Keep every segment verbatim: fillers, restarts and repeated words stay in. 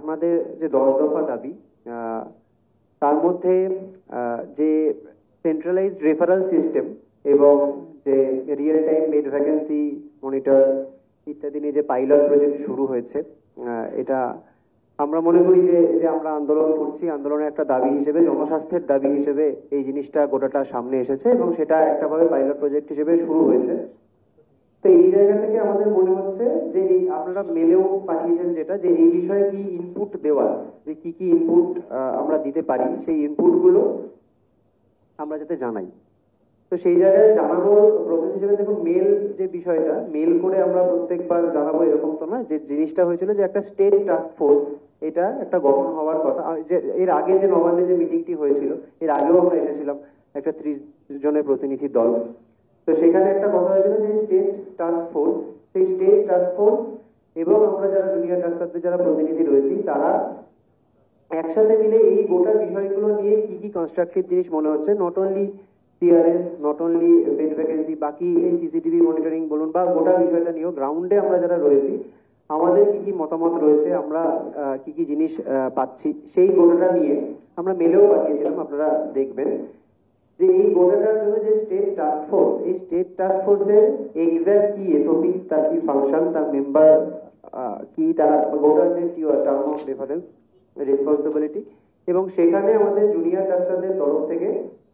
আমাদের যে দশ দফা দাবি তার মধ্যে যে সেন্ট্রালাইজড রেফারেল সিস্টেম এবং যে real time bed vacancy monitor ইত্যাদি নিয়ে যে পাইলট প্রজেক্ট শুরু হয়েছে, এটা আমরা মনে করি যে যে আমরা আন্দোলন করছি, আন্দোলনের একটা দাবি হিসেবে, জনস্বাস্থ্যের দাবি হিসেবে এই জিনিসটা গোটাটা সামনে এসেছে এবং সেটা একটা ভাবে পাইলট প্রজেক্ট হিসেবে শুরু হয়েছে। তো এই জায়গা থেকে আমাদের মনে হচ্ছে যে এই আপনারা মেলেও পাঠিয়েছেন যেটা, যে এই বিষয়ে কি ইনপুট দেওয়া, যে কি কি ইনপুট আমরা দিতে পারি, সেই ইনপুটগুলো আমরা যাতে জানাই। তো সেই জায়গায় জানানোর প্রসেস হিসেবে দেখুন, মেল যে বিষয়টা, মেল করে আমরা প্রত্যেকবার জানাবো এরকম তো নয়। যে জিনিসটা হয়েছিল যে একটা স্টেট টাস্ক ফোর্স, এটা একটা গঠন হওয়ার কথা। যে এর আগে যে নবান্নে যে মিটিংটি হয়েছিল, এর আগেও আমরা এসেছিলাম একটা ত্রিশ জনের প্রতিনিধি দল। তো সেখানে একটা কথা হয়েছিল যে স্টেট টাস্ক ফোর্স, সেই স্টেট টাস্ক ফোর্স এবং আমরা যারা জুনিয়র ডাক্তারদের যারা প্রতিনিধি রয়েছি, তারা একসাথে মিলে এই গোটা বিষয়গুলো নিয়ে কি কি কনস্ট্রাকটিভ জিনিস মনে হচ্ছে, not only CRS, not only bed vacancy, বাকি এই সিসিটিভি মনিটরিং বলুন বা গোটা বিষয়টা নিয়েও গ্রাউন্ডে আমরা যারা রয়েছি আমাদের কি কি মতামত রয়েছে, আমরা কি কি জিনিস পাচ্ছি, সেই গোটাটা নিয়ে আমরা মেলেও পাঠিয়েছিলাম, আপনারা দেখবেন। যে এই গোটাটার জন্য যে স্টেট টাস্ক ফোর্স, এই স্টেট টাস্ক ফোর্সের এক্সাক্ট কি এসওপি, তার কি ফাংশন, তার মেম্বার কি, তার গোটার যে টার্ম অফ রেফারেন্স, রেসপন্সিবিলিটি, এবং সেখানে আমাদের জুনিয়র ডাক্তারদের তরফ থেকে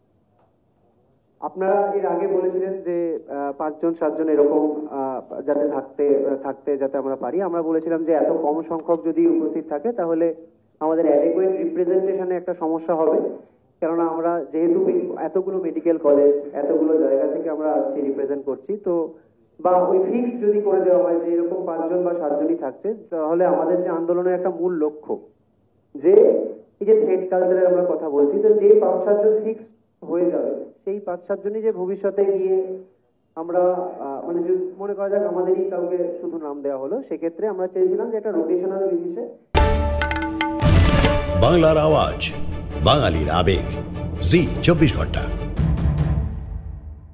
আপনারা এর আগে বলেছিলেন যে পাঁচজন সাতজন এরকম যাতে থাকতে থাকতে যাতে আমরা পারি। আমরা বলেছিলাম যে এত কম সংখ্যক যদি উপস্থিত থাকে তাহলে আমাদের অ্যাডেকুয়েট রিপ্রেজেন্টেশনে একটা সমস্যা হবে, কেননা আমরা যেহেতু এতগুলো মেডিকেল কলেজ, এতগুলো জায়গা থেকে আমরা আসছি, রিপ্রেজেন্ট করছি, তো বা ওই ফিক্সড যদি করে দেওয়া হয় যে এরকম পাঁচজন বা সাতজনই থাকছে, তাহলে আমাদের যে আন্দোলনের একটা মূল লক্ষ্য, যে এই যে থ্রেড কালচারের আমরা কথা বলছি, তো যে পাঁচ সাতজন ফিক্স হয়ে যাবে, সেই পাঁচ সাতজনই যে ভবিষ্যতে গিয়ে আমরা মানে মনে করা যাক আমাদেরই কাউকে শুধু নাম দেওয়া হলো, সেক্ষেত্রে আমরা চেয়েছিলাম যে একটা রোটেশনাল বেসিসে। বাংলার আওয়াজ, বাঙালির আবেগ, জি চব্বিশ ঘন্টা।